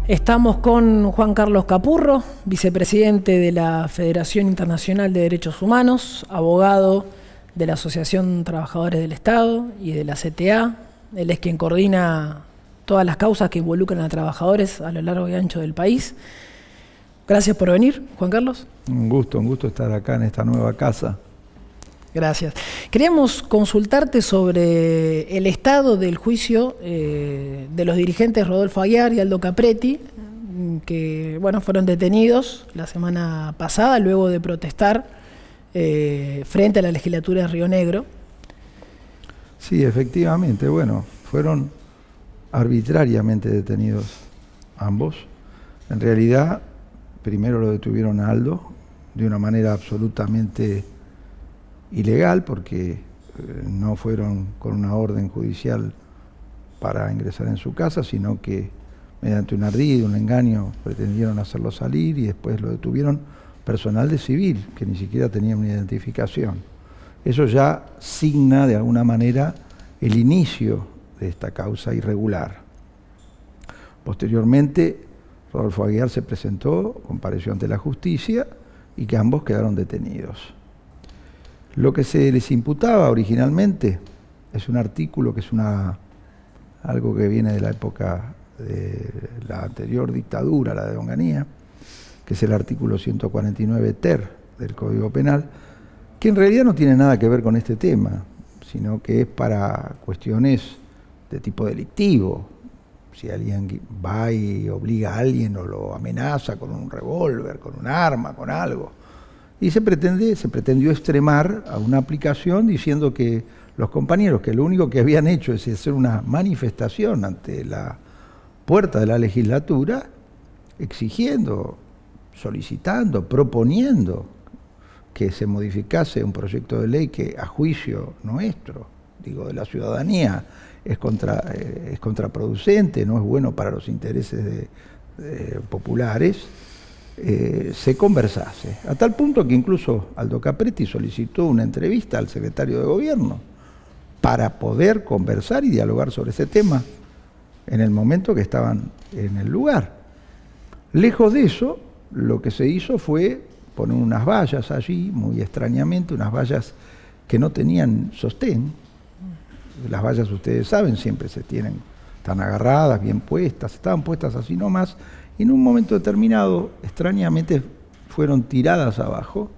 Estamos con Juan Carlos Capurro, vicepresidente de la Federación Internacional de Derechos Humanos, abogado de la Asociación Trabajadores del Estado y de la CTA. Él es quien coordina todas las causas que involucran a trabajadores a lo largo y ancho del país. Gracias por venir, Juan Carlos. Un gusto estar acá en esta nueva casa. Gracias. Queríamos consultarte sobre el estado del juicio de los dirigentes Rodolfo Aguiar y Aldo Capretti, que fueron detenidos la semana pasada luego de protestar frente a la legislatura de Río Negro. Sí, efectivamente, fueron arbitrariamente detenidos ambos. En realidad, primero lo detuvieron a Aldo de una manera absolutamente ilegal, porque no fueron con una orden judicial para ingresar en su casa, sino que mediante un ardid, un engaño, pretendieron hacerlo salir y después lo detuvieron personal de civil, que ni siquiera tenía una identificación. Eso ya signa de alguna manera el inicio de esta causa irregular. Posteriormente, Rodolfo Aguiar se presentó, compareció ante la justicia y que ambos quedaron detenidos. Lo que se les imputaba originalmente es un artículo que es algo que viene de la época de la anterior dictadura, la de Onganía, que es el artículo 149 ter del Código Penal, que en realidad no tiene nada que ver con este tema, sino que es para cuestiones de tipo delictivo. Si alguien va y obliga a alguien o lo amenaza con un revólver, con un arma, con algo. Y se pretendió extremar a una aplicación diciendo que los compañeros, que lo único que habían hecho es hacer una manifestación ante la puerta de la legislatura, exigiendo, solicitando, proponiendo que se modificase un proyecto de ley que, a juicio nuestro, digo, de la ciudadanía, es contraproducente, no es bueno para los intereses populares, se conversase, a tal punto que incluso Aldo Capretti solicitó una entrevista al secretario de Gobierno para poder conversar y dialogar sobre ese tema en el momento que estaban en el lugar. Lejos de eso, lo que se hizo fue poner unas vallas allí, muy extrañamente, unas vallas que no tenían sostén. Las vallas, ustedes saben, siempre están agarradas, bien puestas, estaban puestas así nomás, y en un momento determinado, extrañamente, fueron tiradas abajo.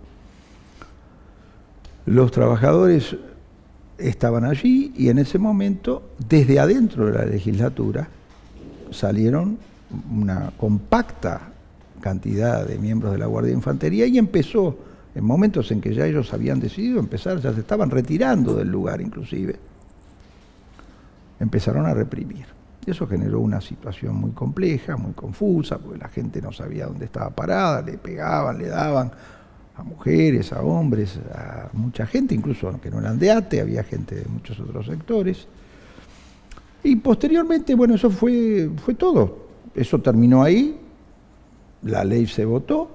Los trabajadores estaban allí y en ese momento, desde adentro de la legislatura, salieron una compacta cantidad de miembros de la Guardia de Infantería y empezó, en momentos en que ya ellos habían decidido empezar, ya se estaban retirando del lugar inclusive, empezaron a reprimir. Eso generó una situación muy compleja, muy confusa, porque la gente no sabía dónde estaba parada, le pegaban, le daban a mujeres, a hombres, a mucha gente, incluso que no eran de ATE, había gente de muchos otros sectores. Y posteriormente, eso fue todo. Eso terminó ahí, la ley se votó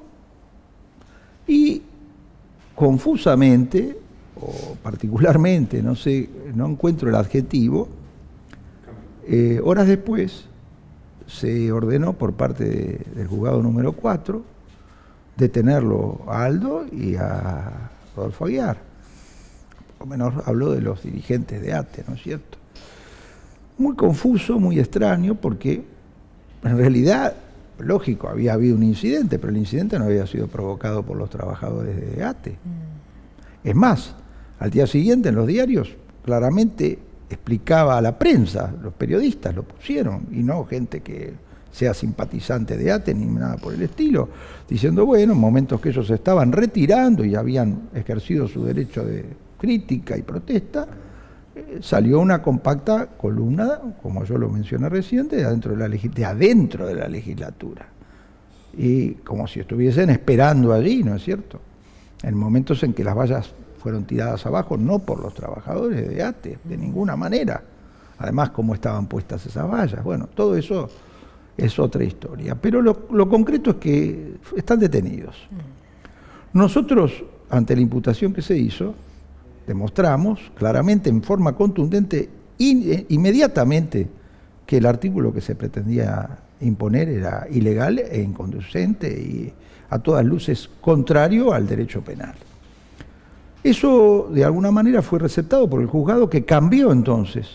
y confusamente, o particularmente, no sé, no encuentro el adjetivo, horas después se ordenó por parte del juzgado número 4 detenerlo a Aldo y a Rodolfo Aguiar. Por lo menos habló de los dirigentes de ATE, ¿no es cierto? Muy confuso, muy extraño, porque en realidad, lógico, había habido un incidente, pero el incidente no había sido provocado por los trabajadores de ATE. Es más, al día siguiente en los diarios claramente explicaba a la prensa, los periodistas lo pusieron, y no gente que sea simpatizante de ATE ni nada por el estilo, diciendo, en momentos que ellos se estaban retirando y habían ejercido su derecho de crítica y protesta, salió una compacta columna, como yo lo mencioné recién, de adentro de la legislatura. Y como si estuviesen esperando allí, ¿no es cierto? En momentos en que las vallas fueron tiradas abajo, no por los trabajadores de ATE, de ninguna manera. Además, cómo estaban puestas esas vallas. Todo eso es otra historia. Pero lo concreto es que están detenidos. Nosotros, ante la imputación que se hizo, demostramos claramente, en forma contundente, inmediatamente, que el artículo que se pretendía imponer era ilegal e inconducente y a todas luces contrario al derecho penal. Eso de alguna manera fue receptado por el juzgado, que cambió entonces,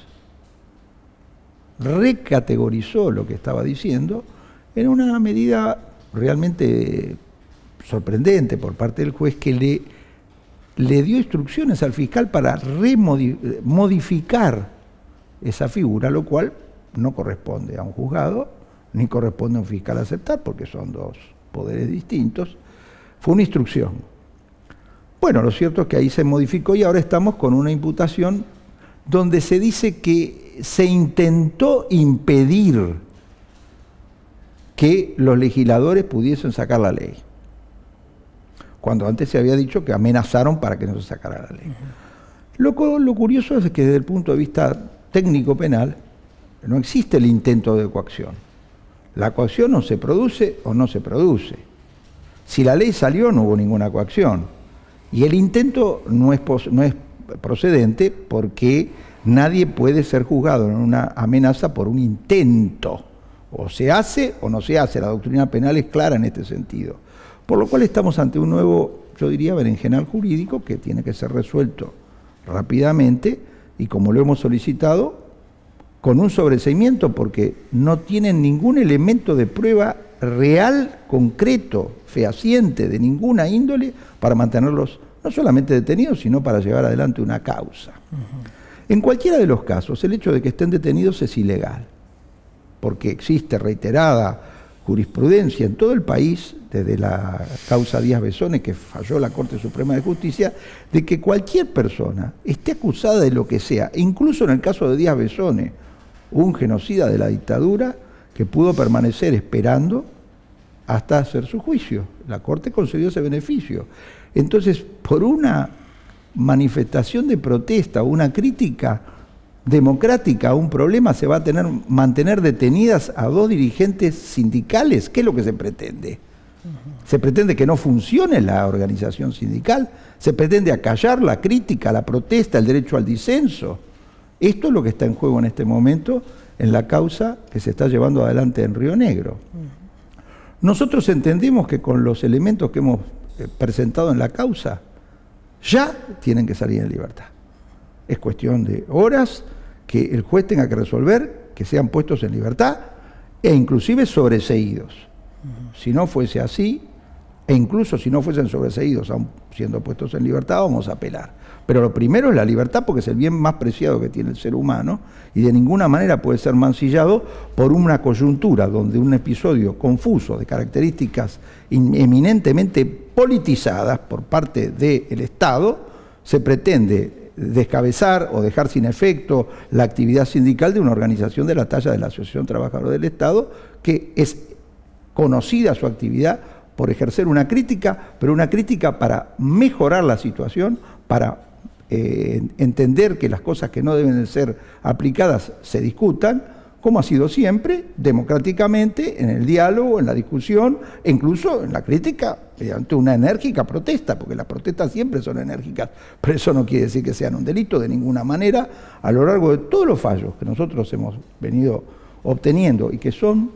recategorizó lo que estaba diciendo en una medida realmente sorprendente por parte del juez, que le dio instrucciones al fiscal para modificar esa figura, lo cual no corresponde a un juzgado, ni corresponde a un fiscal aceptar, porque son dos poderes distintos. Fue una instrucción. Bueno, lo cierto es que ahí se modificó y ahora estamos con una imputación donde se dice que se intentó impedir que los legisladores pudiesen sacar la ley, cuando antes se había dicho que amenazaron para que no se sacara la ley. Lo curioso es que desde el punto de vista técnico penal no existe el intento de coacción. La coacción o se produce o no se produce. Si la ley salió, no hubo ninguna coacción. Y el intento no es procedente, porque nadie puede ser juzgado en una amenaza por un intento. O se hace o no se hace. La doctrina penal es clara en este sentido. Por lo cual estamos ante un nuevo, yo diría, berenjenal jurídico que tiene que ser resuelto rápidamente y, como lo hemos solicitado, con un sobreseimiento, porque no tienen ningún elemento de prueba real, concreto, fehaciente, de ninguna índole, para mantenerlos no solamente detenidos, sino para llevar adelante una causa. En cualquiera de los casos, el hecho de que estén detenidos es ilegal, porque existe reiterada jurisprudencia en todo el país, desde la causa Díaz Besone, que falló la Corte Suprema de Justicia, de que cualquier persona esté acusada de lo que sea, incluso en el caso de Díaz Besone, un genocida de la dictadura que pudo permanecer esperando hasta hacer su juicio. La Corte concedió ese beneficio. Entonces, por una manifestación de protesta o una crítica democrática a un problema, se va a mantener detenidas a dos dirigentes sindicales. ¿Qué es lo que se pretende? Se pretende que no funcione la organización sindical, se pretende acallar la crítica, la protesta, el derecho al disenso. Esto es lo que está en juego en este momento en la causa que se está llevando adelante en Río Negro. Nosotros entendemos que con los elementos que hemos presentado en la causa, ya tienen que salir en libertad. Es cuestión de horas que el juez tenga que resolver que sean puestos en libertad e inclusive sobreseídos. Si no fuese así, e incluso si no fuesen sobreseídos, aun siendo puestos en libertad, vamos a apelar. Pero lo primero es la libertad, porque es el bien más preciado que tiene el ser humano y de ninguna manera puede ser mancillado por una coyuntura donde un episodio confuso de características eminentemente politizadas por parte del Estado se pretende descabezar o dejar sin efecto la actividad sindical de una organización de la talla de la Asociación Trabajadora del Estado, que es conocida su actividad por ejercer una crítica, pero una crítica para mejorar la situación, para entender que las cosas que no deben de ser aplicadas se discutan, como ha sido siempre, democráticamente, en el diálogo, en la discusión, e incluso en la crítica, mediante una enérgica protesta, porque las protestas siempre son enérgicas, pero eso no quiere decir que sean un delito de ninguna manera. A lo largo de todos los fallos que nosotros hemos venido obteniendo y que son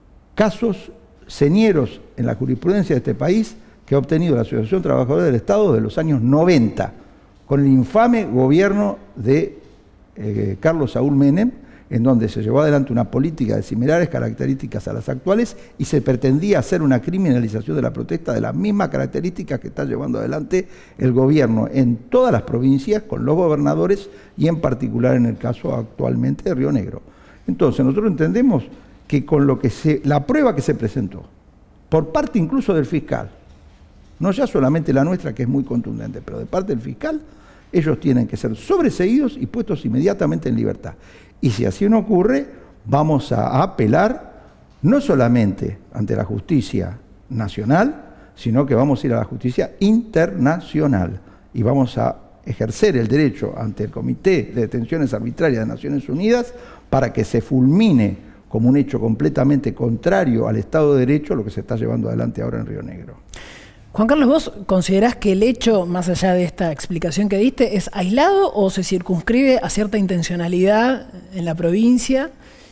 casos señeros en la jurisprudencia de este país, que ha obtenido la Asociación Trabajadora del Estado de los años 90, con el infame gobierno de Carlos Saúl Menem, en donde se llevó adelante una política de similares características a las actuales y se pretendía hacer una criminalización de la protesta de las mismas características que está llevando adelante el gobierno en todas las provincias, con los gobernadores y en particular en el caso actualmente de Río Negro. Entonces nosotros entendemos que con lo que la prueba que se presentó, por parte incluso del fiscal, no ya solamente la nuestra, que es muy contundente, pero de parte del fiscal, ellos tienen que ser sobreseídos y puestos inmediatamente en libertad. Y si así no ocurre, vamos a apelar no solamente ante la justicia nacional, sino que vamos a ir a la justicia internacional y vamos a ejercer el derecho ante el Comité de Detenciones Arbitrarias de Naciones Unidas para que se fulmine como un hecho completamente contrario al Estado de Derecho lo que se está llevando adelante ahora en Río Negro. Juan Carlos, ¿vos considerás que el hecho, más allá de esta explicación que diste, es aislado o se circunscribe a cierta intencionalidad en la provincia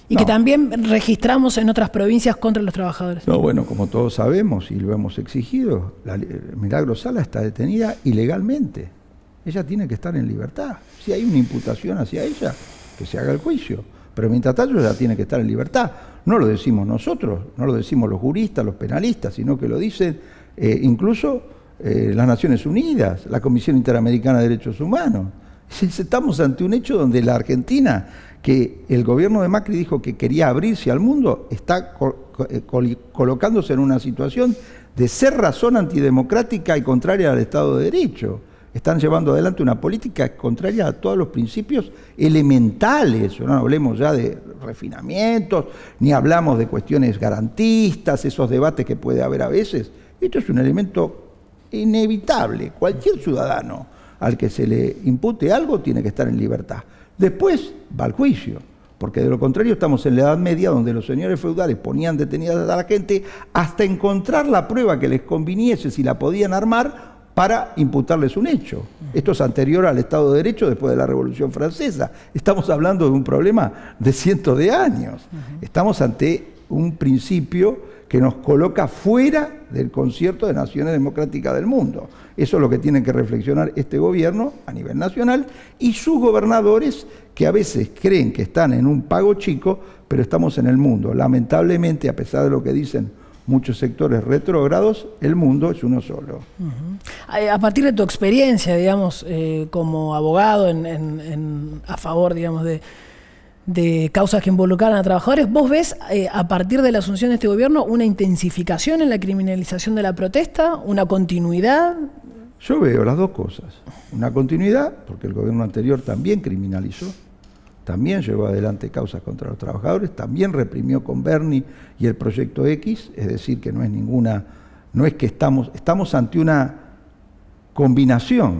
Y que también registramos en otras provincias contra los trabajadores. No, bueno, como todos sabemos y lo hemos exigido, Milagros Sala está detenida ilegalmente. Ella tiene que estar en libertad. Si hay una imputación hacia ella, que se haga el juicio. Pero mientras tanto ella tiene que estar en libertad. No lo decimos nosotros, no lo decimos los juristas, los penalistas, sino que lo dicen incluso las Naciones Unidas, la Comisión Interamericana de Derechos Humanos. Estamos ante un hecho donde la Argentina, que el gobierno de Macri dijo que quería abrirse al mundo, está colocándose en una situación de ser razón antidemocrática y contraria al Estado de Derecho. Están llevando adelante una política contraria a todos los principios elementales. No hablemos ya de refinamientos, ni hablamos de cuestiones garantistas, esos debates que puede haber a veces. Esto es un elemento inevitable. Cualquier ciudadano al que se le impute algo tiene que estar en libertad. Después va al juicio, porque de lo contrario estamos en la Edad Media, donde los señores feudales ponían detenidas a la gente hasta encontrar la prueba que les conviniese, si la podían armar, para imputarles un hecho. Esto es anterior al Estado de Derecho después de la Revolución Francesa. Estamos hablando de un problema de cientos de años. Estamos ante un principio que nos coloca fuera del concierto de naciones democráticas del mundo. Eso es lo que tiene que reflexionar este gobierno a nivel nacional y sus gobernadores, que a veces creen que están en un pago chico, pero estamos en el mundo. Lamentablemente, a pesar de lo que dicen muchos sectores retrógrados, el mundo es uno solo. A partir de tu experiencia, digamos, como abogado a favor, digamos, de causas que involucraran a trabajadores, ¿vos ves a partir de la asunción de este gobierno una intensificación en la criminalización de la protesta, una continuidad? Yo veo las dos cosas. Una continuidad, porque el gobierno anterior también criminalizó, también llevó adelante causas contra los trabajadores, también reprimió con Bernie y el Proyecto X, es decir, que no es que estamos ante una combinación,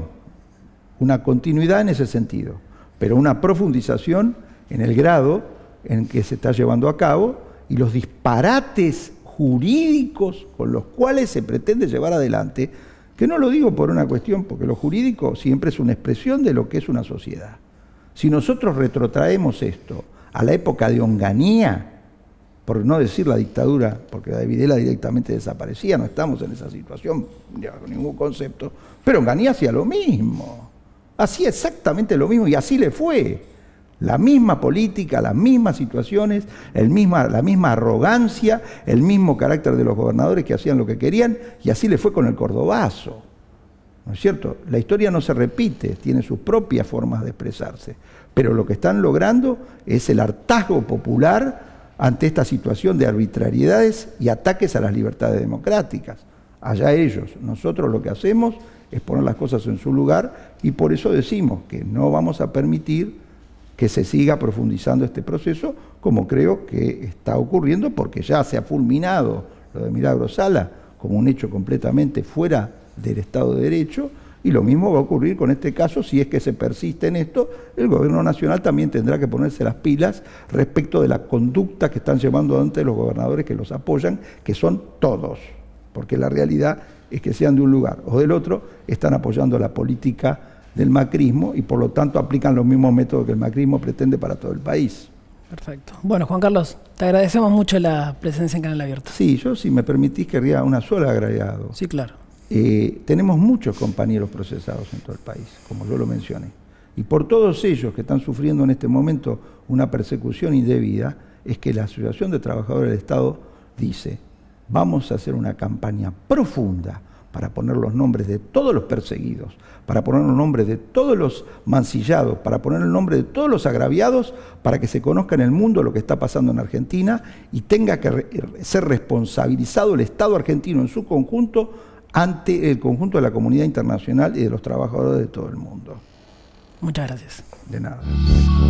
una continuidad en ese sentido, pero una profundización en el grado en que se está llevando a cabo y los disparates jurídicos con los cuales se pretende llevar adelante, que no lo digo por una cuestión, porque lo jurídico siempre es una expresión de lo que es una sociedad. Si nosotros retrotraemos esto a la época de Onganía, por no decir la dictadura, porque la de Videla directamente desaparecía, no estamos en esa situación, con ningún concepto, pero Onganía hacía lo mismo, hacía exactamente lo mismo y así le fue. La misma política, las mismas situaciones, la misma arrogancia, el mismo carácter de los gobernadores que hacían lo que querían, y así le fue con el Cordobazo. ¿No es cierto? La historia no se repite, tiene sus propias formas de expresarse, pero lo que están logrando es el hartazgo popular ante esta situación de arbitrariedades y ataques a las libertades democráticas. Allá ellos. Nosotros lo que hacemos es poner las cosas en su lugar y por eso decimos que no vamos a permitir que se siga profundizando este proceso, como creo que está ocurriendo, porque ya se ha fulminado lo de Milagros Sala como un hecho completamente fuera del Estado de Derecho, y lo mismo va a ocurrir con este caso. Si es que se persiste en esto, el gobierno nacional también tendrá que ponerse las pilas respecto de la conducta que están llevando adelante los gobernadores que los apoyan, que son todos, porque la realidad es que sean de un lugar o del otro, están apoyando la política del macrismo y por lo tanto aplican los mismos métodos que el macrismo pretende para todo el país. Perfecto. Bueno, Juan Carlos, te agradecemos mucho la presencia en Canal Abierto. Sí, yo, si me permitís, querría una sola agregado. Sí, claro. Tenemos muchos compañeros procesados en todo el país, como yo lo mencioné. Y por todos ellos que están sufriendo en este momento una persecución indebida, es que la Asociación de Trabajadores del Estado dice: vamos a hacer una campaña profunda para poner los nombres de todos los perseguidos, para poner los nombres de todos los mancillados, para poner el nombre de todos los agraviados, para que se conozca en el mundo lo que está pasando en Argentina y tenga que ser responsabilizado el Estado argentino en su conjunto ante el conjunto de la comunidad internacional y de los trabajadores de todo el mundo. Muchas gracias. De nada.